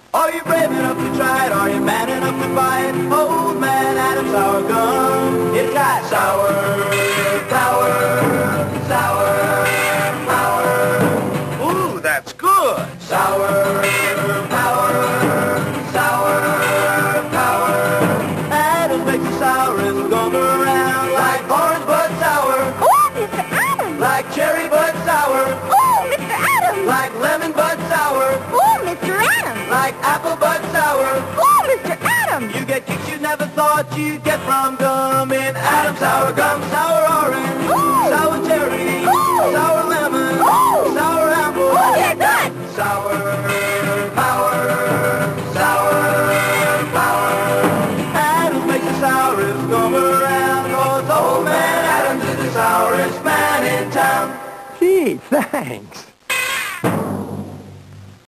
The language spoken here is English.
Are you brave enough to try it? Are you man enough to buy it? Old man Adam's sour gum. It's got sour power, sour power. Ooh, that's good. Sour power, sour power. Adam makes the sourest gum around. Like orange but sour. Oh, Mr. Adams. Like cherry but sour. Oh, Mr. Adams. Like lemon but sour. Oh, Mr. Adams. Like apple but sour. Oh, Mr. Adams. You get kicks you never thought you'd get from gum in Adam's sour gum. Sour orange, Ooh. sour cherry, Ooh. sour lemon, Ooh. sour apple. Oh, yeah, good. Sour power, sour power. Adam makes the sourest gum around, 'cause old man Adams is the sourest man in town. Gee, thanks.